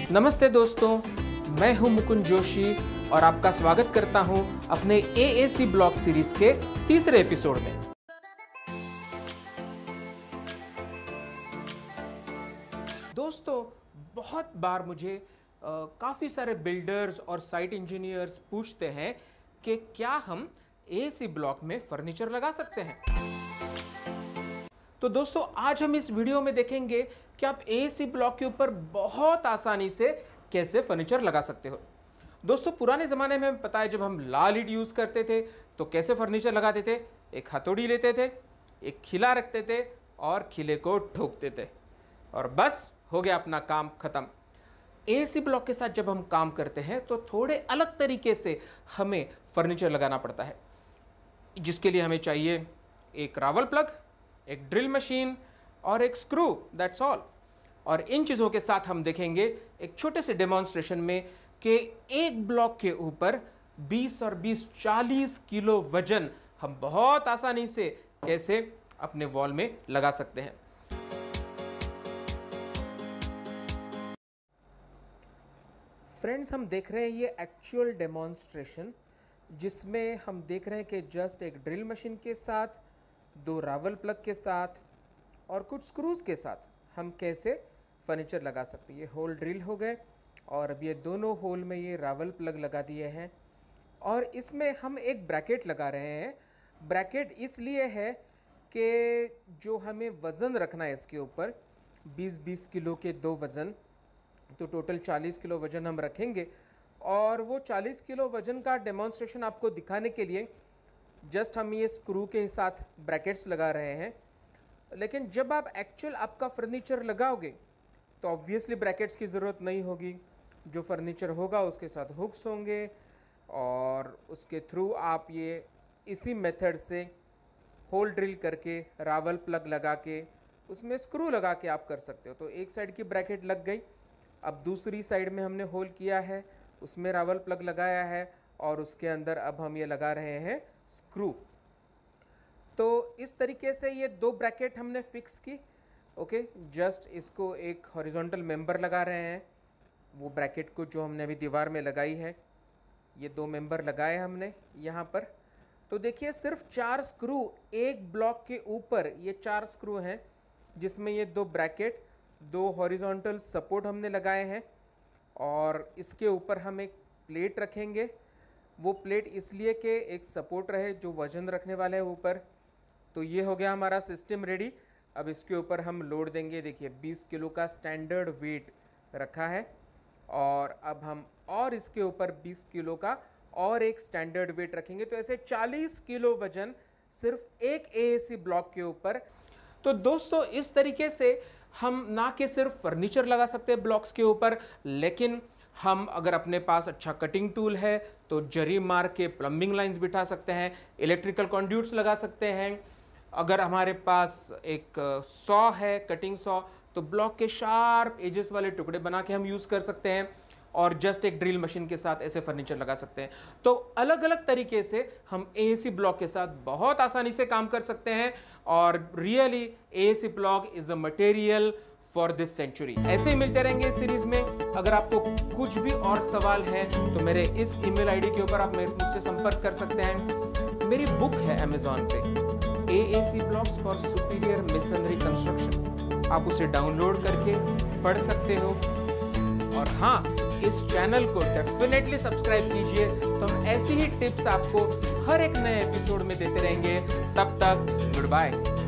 नमस्ते दोस्तों, मैं हूं मुकुंद जोशी और आपका स्वागत करता हूं अपने AAC ब्लॉक सीरीज के तीसरे एपिसोड में। दोस्तों, बहुत बार मुझे काफ़ी सारे बिल्डर्स और साइट इंजीनियर्स पूछते हैं कि क्या हम AAC ब्लॉक में फर्नीचर लगा सकते हैं। तो दोस्तों, आज हम इस वीडियो में देखेंगे कि आप AAC ब्लॉक के ऊपर बहुत आसानी से कैसे फर्नीचर लगा सकते हो। दोस्तों, पुराने ज़माने में पता है, जब हम लाल ईंट यूज़ करते थे तो कैसे फर्नीचर लगाते थे। एक हथौड़ी लेते थे, एक खिला रखते थे और खिले को ठोकते थे और बस हो गया अपना काम ख़त्म। AAC ब्लॉक के साथ जब हम काम करते हैं तो थोड़े अलग तरीके से हमें फर्नीचर लगाना पड़ता है, जिसके लिए हमें चाहिए एक रावल प्लग, एक ड्रिल मशीन और एक स्क्रू, दैट्स ऑल। और इन चीज़ों के साथ हम देखेंगे एक छोटे से डेमोन्स्ट्रेशन में कि एक ब्लॉक के ऊपर 20 और 20 40 किलो वजन हम बहुत आसानी से कैसे अपने वॉल में लगा सकते हैं। फ्रेंड्स, हम देख रहे हैं ये एक्चुअल डेमोन्स्ट्रेशन, जिसमें हम देख रहे हैं कि जस्ट एक ड्रिल मशीन के साथ, दो रावल प्लग के साथ और कुछ स्क्रूज के साथ हम कैसे फर्नीचर लगा सकते हैं। ये होल ड्रिल हो गए और अब ये दोनों होल में ये रावल प्लग लगा दिए हैं और इसमें हम एक ब्रैकेट लगा रहे हैं। ब्रैकेट इसलिए है कि जो हमें वज़न रखना है इसके ऊपर 20-20 किलो के दो वज़न, तो टोटल 40 किलो वज़न हम रखेंगे। और वो 40 किलो वज़न का डेमोन्स्ट्रेशन आपको दिखाने के लिए जस्ट हम ये स्क्रू के साथ ब्रैकेट्स लगा रहे हैं। लेकिन जब आप एक्चुअल आपका फर्नीचर लगाओगे तो ऑब्वियसली ब्रैकेट्स की ज़रूरत नहीं होगी। जो फर्नीचर होगा उसके साथ हुक्स होंगे और उसके थ्रू आप ये इसी मेथड से होल ड्रिल करके रावल प्लग लगा के उसमें स्क्रू लगा के आप कर सकते हो। तो एक साइड की ब्रैकेट लग गई, अब दूसरी साइड में हमने होल किया है, उसमें रावल प्लग लगाया है और उसके अंदर अब हम ये लगा रहे हैं स्क्रू। तो इस तरीके से ये दो ब्रैकेट हमने फिक्स की। ओके, जस्ट इसको एक हॉरिजॉन्टल मेंबर लगा रहे हैं। वो ब्रैकेट को जो हमने अभी दीवार में लगाई है, ये दो मेंबर लगाए हमने यहाँ पर। तो देखिए, सिर्फ 4 स्क्रू एक ब्लॉक के ऊपर, ये 4 स्क्रू हैं जिसमें ये दो ब्रैकेट, दो हॉरिजॉन्टल सपोर्ट हमने लगाए हैं और इसके ऊपर हम एक प्लेट रखेंगे। वो प्लेट इसलिए कि एक सपोर्ट रहे जो वजन रखने वाला है ऊपर। तो ये हो गया हमारा सिस्टम रेडी। अब इसके ऊपर हम लोड देंगे। देखिए, 20 किलो का स्टैंडर्ड वेट रखा है और अब हम और इसके ऊपर 20 किलो का और एक स्टैंडर्ड वेट रखेंगे। तो ऐसे 40 किलो वजन सिर्फ एक AAC ब्लॉक के ऊपर। तो दोस्तों, इस तरीके से हम ना कि सिर्फ फर्नीचर लगा सकते हैं ब्लॉक्स के ऊपर, लेकिन हम अगर अपने पास अच्छा कटिंग टूल है तो जरी मार के प्लम्बिंग लाइंस बिठा सकते हैं, इलेक्ट्रिकल कॉन्ड्यूट्स लगा सकते हैं। अगर हमारे पास एक सॉ है, कटिंग सॉ, तो ब्लॉक के शार्प एजेस वाले टुकड़े बना के हम यूज़ कर सकते हैं और जस्ट एक ड्रिल मशीन के साथ ऐसे फर्नीचर लगा सकते हैं। तो अलग अलग तरीके से हम AAC ब्लॉक के साथ बहुत आसानी से काम कर सकते हैं और really AAC block is a material for this century. ऐसे ही मिलते रहेंगे इस सीरीज में। अगर आपको कुछ भी और सवाल है तो मेरे इस ईमेल आईडी के ऊपर आप मुझसे संपर्क कर सकते हैं। मेरी बुक है अमेजॉन पे, AAC blocks for superior masonry construction. आप उसे डाउनलोड करके पढ़ सकते हो। और हाँ, इस चैनल को डेफिनेटली सब्सक्राइब कीजिए, तो हम ऐसी ही टिप्स आपको हर एक नए एपिसोड में देते रहेंगे। तब तक गुड बाय।